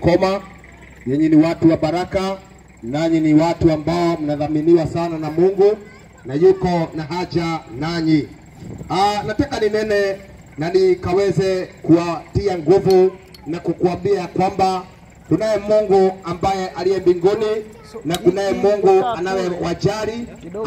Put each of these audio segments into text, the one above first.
koma. Nyinyi ni watu wa baraka, nanyi ni watu ambao mnadhaminiwa sana na Mungu na yuko na haja nanyi. Nataka ninene na nikaweze kuwatia nguvu na kukuambia kwamba tunaye Mungu ambaye aliye mbinguni na kunaye Mungu anayewajali,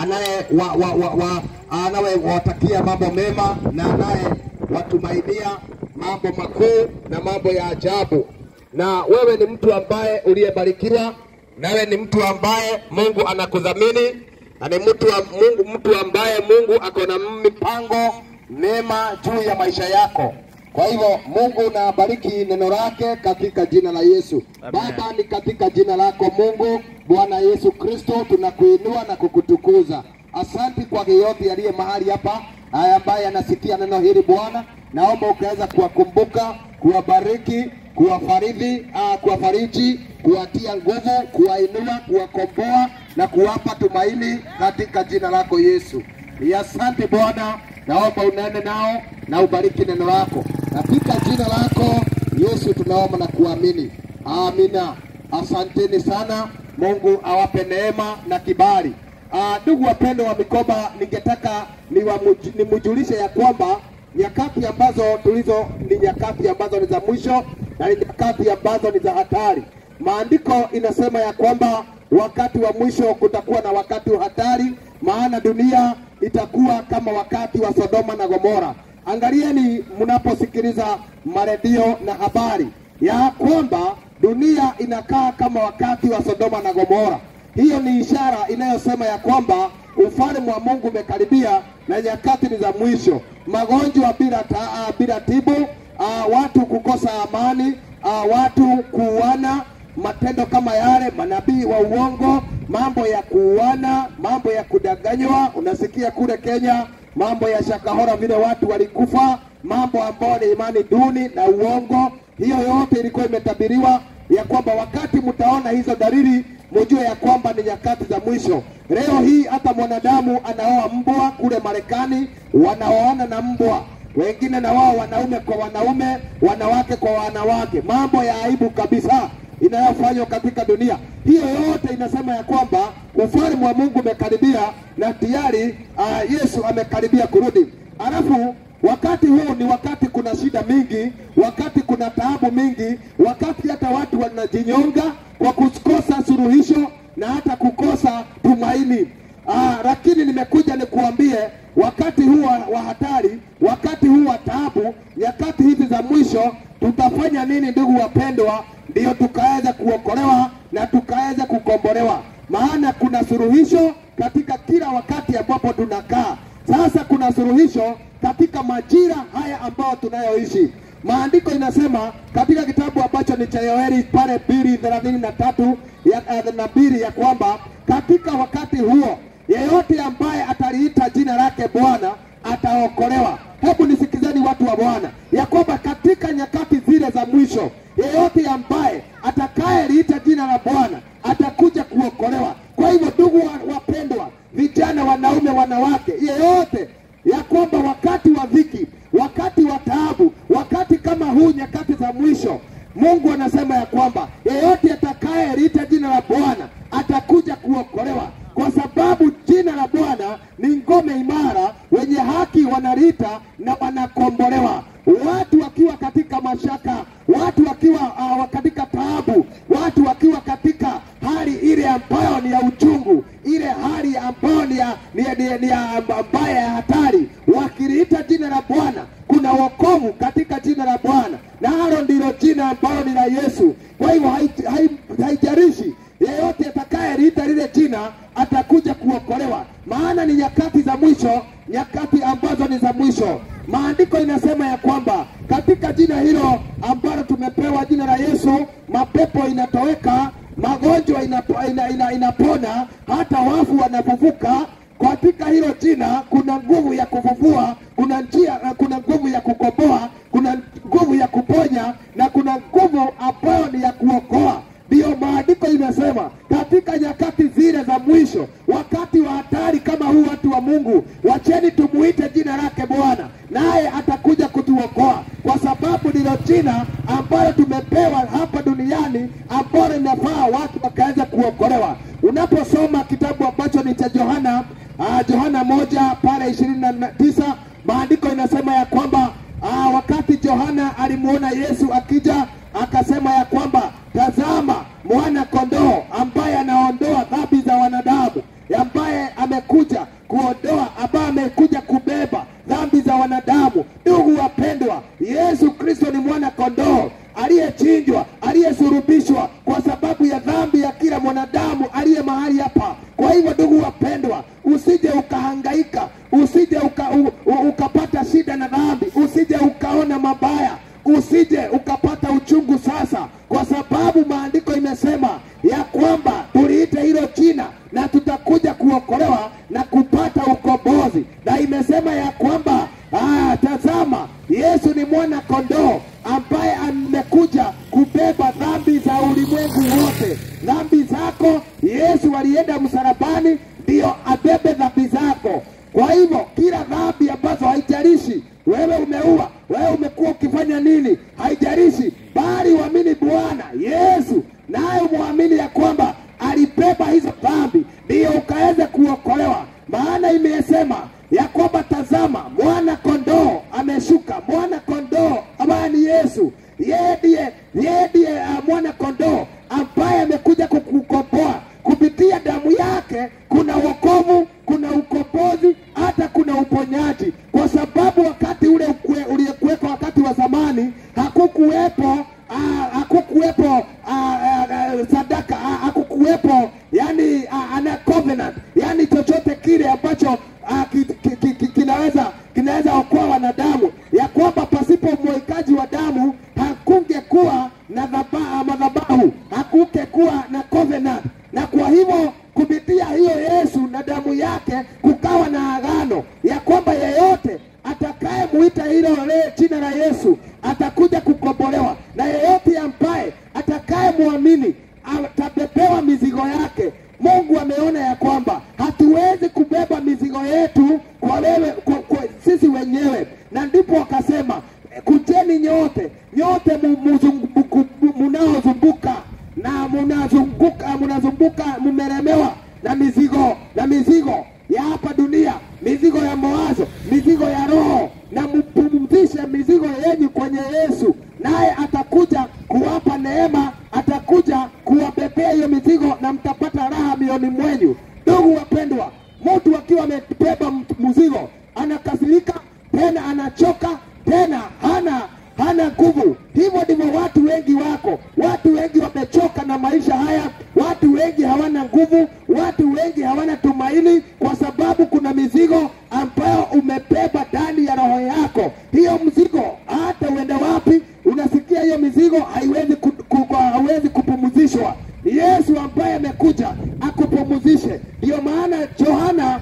anayewatakia mambo mema na anayewatumainia mambo makuu na mambo ya ajabu. Na wewe ni mtu ambaye uliyebarikiwa, nawe ni mtu ambaye Mungu anakudhamini, na ni mtu ambaye Mungu ako na mipango mema juu ya maisha yako. Kwa hivyo Mungu na bariki neno lake katika jina la Yesu. Baba, ni katika jina lako Mungu Bwana Yesu Kristo tunakuinua na kukutukuza. Asante kwa yeyote aliye mahali hapa ambaye anasikia neno hili Bwana. Naomba ukaweza kuwakumbuka, kuwabariki, kuwafariji, kuwatia nguvu, kuwainua, kuwakomboa na kuwapa tumaini katika jina lako Yesu. Asante Bwana, naomba unene nao na ubariki neno lako. Katika jina lako Yesu tunaomba na kuamini. Amina. Asanteni sana. Mungu awape neema na kibali. Ndugu wapendwa wa mikoba, ningetaka nimujulishe ya kwamba nyakati ambazo tulizo ni nyakati ambazo ni za mwisho na ni nyakati ambazo ni za hatari. Maandiko inasema ya kwamba wakati wa mwisho kutakuwa na wakati wa hatari, maana dunia itakuwa kama wakati wa Sodoma na Gomora. Angalieni mnaposikiliza maredio na habari ya kwamba dunia inakaa kama wakati wa Sodoma na Gomora. Hiyo ni ishara inayosema ya kwamba ufalme wa Mungu umekaribia na nyakati ni za mwisho. Magonjwa bila tibu, watu kukosa amani, watu kuuana, matendo kama yale, manabii wa uongo, mambo ya kuuana, mambo ya kudanganywa. Unasikia kule Kenya mambo ya Shakahora vile watu walikufa, mambo ambayo ni imani duni na uongo. Hiyo yote ilikuwa imetabiriwa ya kwamba wakati mtaona hizo dalili, mjue ya kwamba ni nyakati za mwisho. Leo hii hata mwanadamu anaoa mbwa kule Marekani, wanaoana na mbwa. Wengine na wao wanaume kwa wanaume, wanawake kwa wanawake. Mambo ya aibu kabisa inayofanywa katika dunia. Hiyo yote inasema ya kwamba ufalme wa Mungu umekaribia na tayari Yesu amekaribia kurudi. Alafu wakati huu ni wakati kuna shida mingi, wakati kuna taabu mingi, wakati hata watu wanajinyonga kwa kukosa suluhisho na hata kukosa tumaini. Lakini nimekuja nikuambie wakati huu wa hatari, wakati huu wa taabu, nyakati hizi za mwisho, tutafanya nini ndugu wapendwa, ndio tukaweza kuokolewa na tukaweza kukombolewa. Maana kuna suluhisho katika kila wakati ambapo tunakaa. Sasa kuna suluhisho katika majira haya ambao tunayoishi. Maandiko inasema katika kitabu ambacho ni cha Yoeli pale 2:33 na 2 ya kwamba katika wakati huo yeyote ambaye ataliita jina lake Bwana ataokolewa. Hebu nisikizeni watu wa Bwana ya kwamba katika nyakati zile za mwisho yeyote ambaye atakayeliita jina la Bwana atakuja kuokolewa. Kwa hivyo ndugu wapendwa, vijana, wanaume, wanawake, yeyote ya kwamba wakati wa dhiki, wakati wa taabu, wakati kama huu, nyakati za mwisho, Mungu anasema ya kwamba yeyote atakayeliita jina la Bwana atakuja kuokolewa, kwa sababu jina la Bwana ni ngome imara, wenye haki wanaliita na wanakombolewa. Watu wakiwa katika mashaka, watu wakiwa katika taabu, watu wakiwa katika hali ile ambayo ni ya uchungu, ile hali ambayo ni mbaya ya hatari, wakiliita jina la Bwana kuna wokovu katika jina la Bwana, na hilo ndilo jina ambalo ni la Yesu. Kwa hivyo haijalishi yeyote atakayeliita lile jina atakuja kuokolewa, maana ni nyakati za mwisho, nyakati ambazo ni za mwisho. Maandiko inasema ya kwamba katika jina hilo ambalo tumepewa, jina la Yesu, mapepo inatoweka, magonjwa inapona, hata wafu wanafufuka. Katika hilo jina kuna nguvu ya kufufua, kuna nguvu ya kukomboa, kuna nguvu ya kuponya, na kuna nguvu ambayo ni ya kuokoa. Ndio maandiko inasema katika nyakati zile za mwisho, wakati wa hatari kama huu, watu wa Mungu, wacheni tumuite jina lake Bwana, naye atakuja kutuokoa, kwa sababu ndilo jina ambalo tumepewa hapa duniani hili ambalo inafaa watu wakaweza kuokolewa. Unaposoma kitabu ambacho ni cha Yohana, Yohana 1 pale 29, maandiko inasema ya kwamba wakati Yohana alimuona Yesu akija, akasema ya kwamba tazama mwana kondoo ambaye anaondoa dhambi za wanadamu, ambaye amekuja kuondoa, ambaye amekuja kubeba dhambi za wanadamu. Ndugu wapendwa, Yesu Kristo ni mwana kondoo aliyechinjwa, aliyesulubishwa kwa sababu ya dhambi ya kila mwanadamu aliye mahali hapa. Kwa hivyo ndugu wapendwa, usije ukahangaika, usije ukapata shida na dhambi, usije ukaona mabaya, usije ukapata uchungu sasa, kwa sababu maandiko imesema ya kwamba tuliite hilo jina na tutakuja kuokolewa na kupata ukombozi. Na imesema ya kwamba tazama Yesu ni mwana kondoo ambaye amekuja kubeba dhambi za ulimwengu wote. Dhambi zako Yesu alienda msalabani ndio abebe dhambi zako. Kwa hivyo kila dhambi ambazo, haijalishi wewe umeua, wewe umekuwa ukifanya nini, haijalishi, bali uamini Bwana Yesu, naye muamini ya kwamba alibeba hizo dhambi, ndio ukaweza kuokolewa. Maana imesema ya kwamba tazama mwana kondoo ameshuka, mwana kondoo ambaye ni Yesu. Yeye ndiye mwana kondoo ambaye amekuja kukukomboa. Kupitia damu yake kuna wokovu, kuna ukombozi, hata kuna uponyaji. Kwa sababu wakati ule uliyekuweka wakati wa zamani hakukuwepo sadaka, hakukuwepo yani ana covenant, yani chochote kile ambacho kinaweza okoa wanadamu, ya kwamba pasipo mwekaji wa damu hakungekuwa na madhabahu, hakungekuwa na covenant. Na kwa hivyo kupitia hiyo Yesu na damu yake kukawa na agano ya kwamba yeyote atakaye muita hilo jina la Yesu atakuja kukombolewa, na yeyote ambaye atakaye muamini atabebewa mizigo yake. Mungu ameona ya kwamba hatuwezi kubeba mizigo yetu kwa sisi wenyewe, na ndipo akasema kujeni nyote mnaozunguka na mnazunguka mmelemewa na mizigo ya hapa dunia, mizigo ya mawazo, mizigo ya roho, na mpumzishe mizigo yenu kwenye Yesu, naye atakuja kuwapa neema, atakuja kuwabebea hiyo mizigo na mtapata raha mioyoni mwenu. Ndugu wapendwa, mtu akiwa amebeba mzigo anakasirika, tena anachoka, tena hana nguvu. Hivyo ndivyo watu wengi wako. Watu wengi wamechoka na maisha haya, watu wengi hawana nguvu, watu wengi hawana tumaini, kwa sababu kuna mizigo ambayo umebeba ndani ya roho yako. Hiyo mzigo hata uende wapi, unasikia hiyo mizigo haiwezi kupumzishwa. Yesu ambaye amekuja akupumzishe. Ndio maana Yohana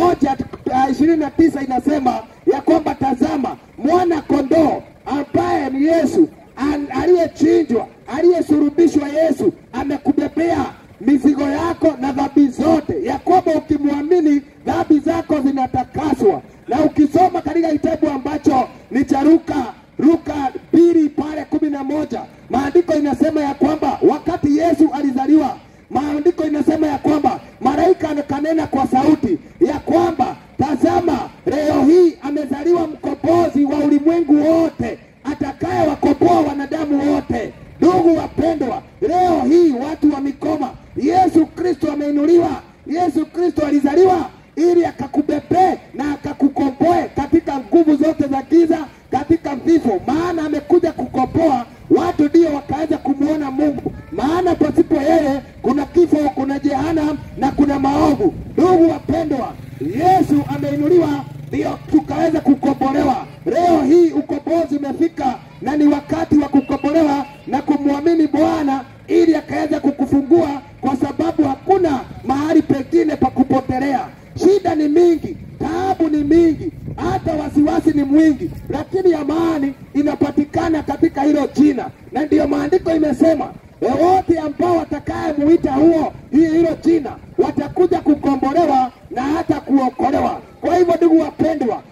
1:29 inasema ya kwamba tazama mwana kondoo ambaye ni Yesu, aliyechinjwa, aliyesulubishwa. Yesu amekubebea mizigo yako na dhambi zote, ya kwamba ukimwamini dhambi zako zinatakaswa. Na ukisoma katika kitabu ambacho ni cha Luka 2 pale 11, maandiko inasema ya kwamba wakati Yesu alizaliwa, maandiko inasema ya kwamba malaika akanena kwa sauti ya kwamba tazama leo hii amezaliwa mkombozi wa ulimwengu wote, atakaye wakomboa wanadamu wote. Ndugu wapendwa, leo hii watu wa Mikoma, Yesu Kristo ameinuliwa. Yesu Kristo alizaliwa ili akakubebe na akakukomboe katika nguvu zote za giza, katika vifo. Maana amekuja kukomboa watu ndio wakaweza kumuona Mungu. Maana pasipo yeye kuna kifo, kuna jehanamu na kuna maovu. Ndugu wapendwa, Yesu ameinuliwa ndio tukaweza kukombolewa. Leo hii ukombozi umefika na ni wakati wa kukombolewa na kumwamini Bwana ili akaweza kukufungua, kwa sababu hakuna mahali pengine pa kupotelea. Shida ni mingi, taabu ni mingi, hata wasiwasi ni mwingi, lakini amani inapatikana katika hilo jina. Na ndiyo maandiko imesema wote ambao watakaye muita hilo jina watakuja kukombolewa na hata kuokolewa. Kwa hivyo ndugu wapendwa,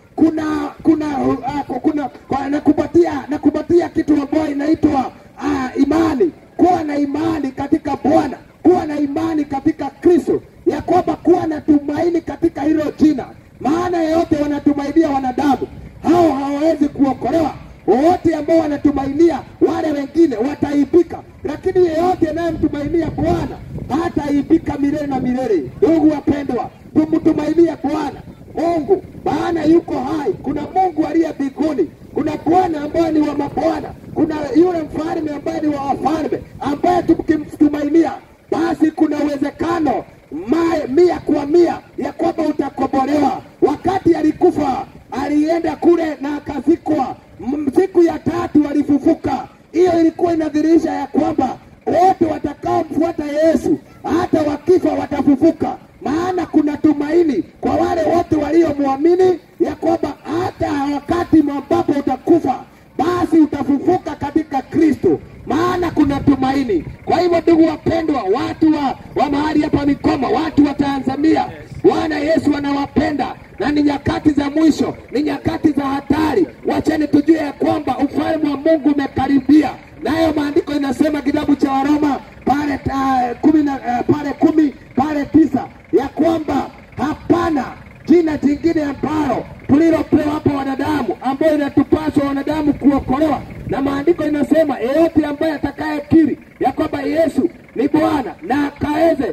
nakupatia kitu ambacho inaitwa imani. Kuwa na imani. imani katika Bwana, kuwa na imani katika Kristo, ya kwamba kuwa na tumaini katika hilo jina. Maana yeyote wanatumainia wanadamu, hao hawawezi kuokolewa. Wote ambao wanatumainia wale wengine wataibika, lakini yeyote anayemtumainia Bwana hataibika milele na milele. Ndugu wapendwa, tumtumainie Bwana Mungu, maana yuko hai. Kuna Mungu aliye mbinguni, kuna Bwana ambaye ni wa mabwana, kuna yule mfalme ambaye ni wa wafalme, ambaye tukimtumainia basi kuna uwezekano 100% ya kwamba utakombolewa. Wakati alikufa alienda kule na akazikwa, siku ya 3 alifufuka. Hiyo ilikuwa inadhihirisha ya kwamba wote watakaomfuata Yesu hata wakifa watafufuka. Maana kuna tumaini kwa wale wote waliomwamini, ya kwamba hata wakati ambapo utakufa basi utafufuka katika Kristo. Maana kuna tumaini. Kwa hivyo ndugu wapendwa, watu wa mahali hapa Mikoma, watu wa Tanzania, Bwana Yesu anawapenda, na ni nyakati za mwisho, ni nyakati za hatari. Wacheni tujue ya kwamba ufalme wa Mungu umekaribia. Nayo maandiko inasema kitabu cha Waroma pale 10:9 ya kwamba hapana jina jingine ambalo tulilopewa hapa wanadamu, ambayo inatupaswa wanadamu kuokolewa. Na maandiko inasema yeyote ambaye atakayekiri ya kwamba Yesu ni Bwana na akaweze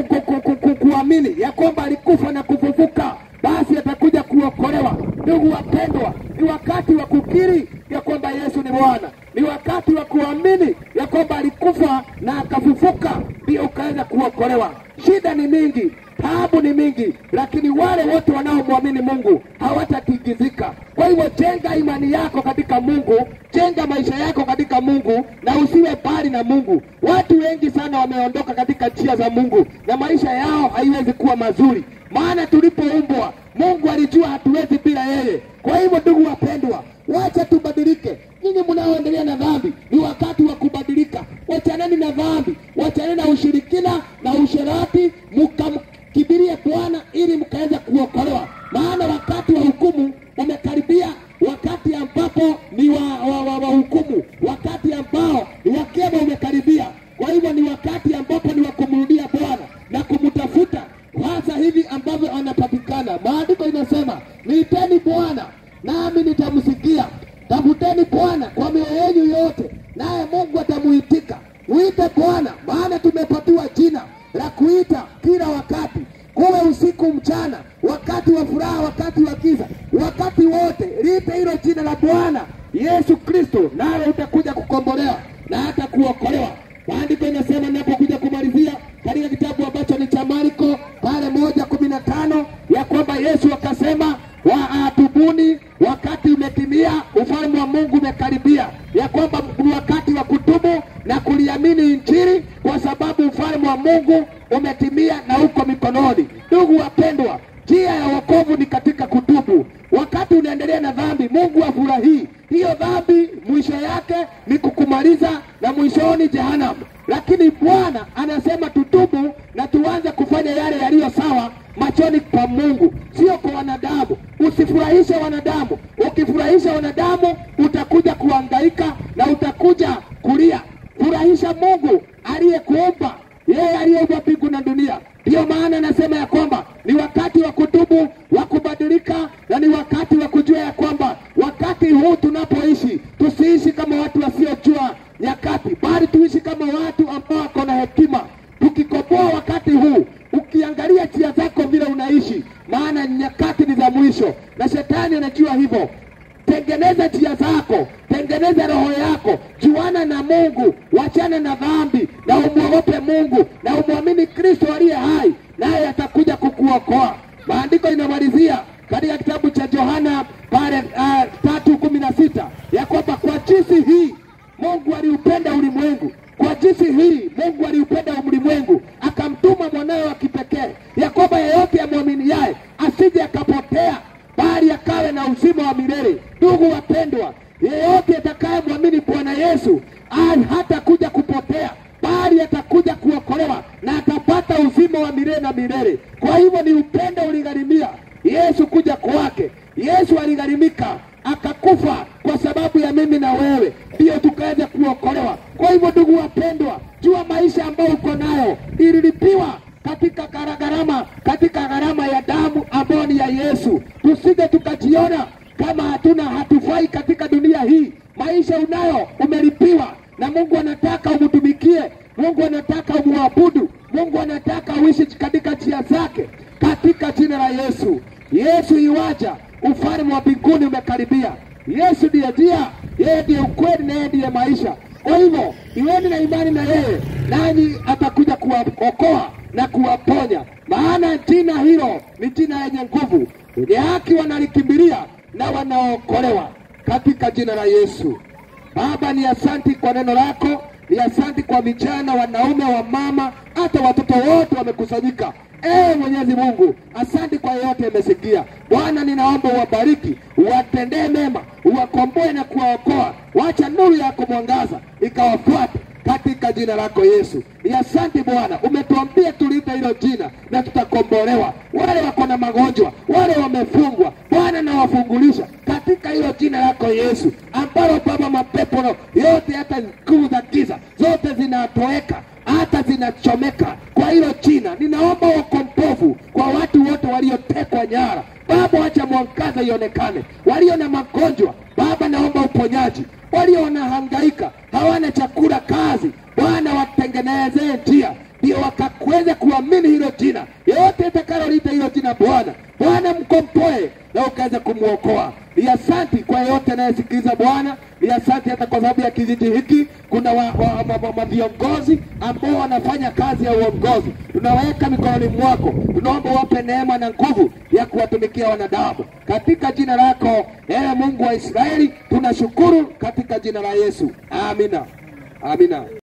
kuamini ya kwamba alikufa na kufufuka, basi atakuja kuokolewa. Ndugu wapendwa, ni wakati wa kukiri ya kwamba Yesu ni Bwana, ni wakati wa kuamini ya kwamba alikufa na akafufuka, ndio ukaweza kuokolewa. Shida ni mingi, taabu ni mingi, lakini wale wote wanaomwamini Mungu hawatatikizika. Kwa hivyo jenga imani yako katika Mungu, jenga maisha yako katika Mungu, na usiwe mbali na Mungu. Watu wengi sana wameondoka katika njia za Mungu na maisha yao haiwezi kuwa mazuri. Maana tulipoumbwa Mungu alijua hatuwezi bila yeye. Kwa hivyo ndugu wapendwa, wacha tubadilike. Ninyi mnaoendelea na dhambi, ni wakati wa kubadilika. Wachaneni na dhambi, wachaneni na ushirikina na usherati, mkamkibirie Bwana ili mkaweza kuokolewa. Maana wakati wa hukumu umekaribia, wakati ambapo ni wa hukumu, wakati ambao ni wa kema umekaribia. Kwa hivyo ni wakati ambapo ni wa kumrudia Bwana na kumtafuta hasa hivi ambavyo anapatikana. Maandiko inasema, niiteni Bwana nami nitamsikia, tafuteni Bwana kwa mioyo yenu yote naye Mungu atamuitika. Muite Bwana, maana tumepatiwa jina la kuita kila wakati, kuwe usiku mchana, wakati wa furaha, wakati wa giza, wakati wote liite hilo jina la Bwana Yesu Kristo, nawe utakuja kukombolewa na hata kuokolewa. Maandiko inasema, ninapokuja kumalizia katika kitabu ambacho ni cha Marko pale 1:15 ya kwamba Yesu akasema, atubuni, wakati umetimia, ufalme wa Mungu umekaribia. Ya kwamba ni wakati wa kutubu na kuliamini Injili, kwa sababu ufalme wa Mungu umetimia na uko mikononi. Ndugu wapendwa, njia ya wokovu ni katika kutubu. Wakati unaendelea na dhambi, Mungu afurahii. Hiyo dhambi mwisho yake ni kukumaliza na mwishoni jehanamu. Lakini Bwana anasema tutubu na tuanze kufanya yale yaliyo sawa machoni pa Mungu, sio kwa wanadamu. Usifurahishe wanadamu. Ukifurahisha wanadamu utakuja kuhangaika na utakuja kulia. Furahisha Mungu aliyekuumba, yeye aliyeumba mbingu na dunia. Ndio maana anasema ya kwamba ni wakati wa kutubu, wa kubadilika, na ni wakati wa kujua ya kwamba wakati huu tunapoishi, tusiishi kama watu wasiojua nyakati, bali tuishi kama watu ambao wako na hekima. Tukikomboa wakati huu, ukiangalia njia zako vile unaishi, maana nyakati ni za mwisho na shetani anajua hivyo. Tengeneza njia zako, tengeneza roho yako, juana na Mungu, wachana na dhambi, na umuogope Mungu na umwamini Kristo aliye hai, naye atakuja kukuokoa. Maandiko inamalizia katika kitabu cha Yohana pale 3:16 ya kwamba kwa jinsi hii Mungu aliupenda ulimwengu, kwa jinsi hii Mungu aliupenda ulimwengu akamtuma mwanawe wa kipekee, ya kwamba yeyote amwaminiaye asije akapotea, bali akawe na uzima wa milele. Ndugu wapendwa, yeyote atakayemwamini Bwana Yesu hata kuja kupotea, bali atakuja kuokolewa na atapata uzima wa milele na milele. Kwa hivyo ni upendo uligharimia Yesu kuja kwake. Yesu aligharimika akakufa kwa sababu ya mimi na wewe, ndio tukaweza kuokolewa. Kwa hivyo ndugu wapendwa, jua maisha maisha ambayo uko nayo ililipiwa katika gharama ya damu ambayo ni ya Yesu. Tusije tukajiona kama hatufai katika dunia hii. Maisha unayo umelipiwa, na Mungu anataka umtumikie, Mungu anataka umuabudu, Mungu anataka uishi katika njia zake, katika jina la Yesu. Yesu yuaja, ufalme wa mbinguni umekaribia. Yesu ndiye njia, yeye ndiye ukweli, na yeye ndiye maisha. Kwa hivyo iweni na imani na yeye, nanyi atakuja kuwaokoa na kuwaponya, maana jina hilo ni jina lenye nguvu. Wenye haki wanalikimbilia na wanaokolewa katika jina la Yesu. Baba, ni asanti kwa neno lako, ni asanti kwa vijana, wanaume, wa mama, hata watoto wote wamekusanyika. Mwenyezi Mungu, asanti kwa yote amesikia. Bwana, ninaomba uwabariki, uwatendee mema, uwakomboe na kuwaokoa. Wacha nuru yako mwangaza ikawafuate katika jina lako Yesu. Ni asanti Bwana, umetuambia tuliita hilo jina na tutakombolewa. Wale wako na magonjwa, wale wamefungwa, Bwana na wafungulisha katika hilo jina lako Yesu, ambalo Baba mapepo yote, hata nguvu za giza zote zinatoweka, hata zinachomeka kwa hilo jina. Ninaomba wokovu kwa watu wote waliotekwa nyara. Baba, wacha mwangaza ionekane. Walio na magonjwa, Baba naomba uponyaji. Walio wanahangaika, hawana chakula, kazi, Bwana watengenezee njia, ndio wakakweze kuamini hilo jina. Yote itakaloliita hilo jina Bwana mkomboe na ukaweze kumuokoa. Ni asanti kwa yote anayesikiliza Bwana. Ni asanti hata kwa sababu ya kijiji hiki kuna viongozi ambao wanafanya kazi ya uongozi. Tunaweka mikononi mwako, tunaomba wape neema na nguvu ya kuwatumikia wanadamu katika jina lako, Mungu wa Israeli. Tunashukuru katika jina la Yesu. Amina. Amina.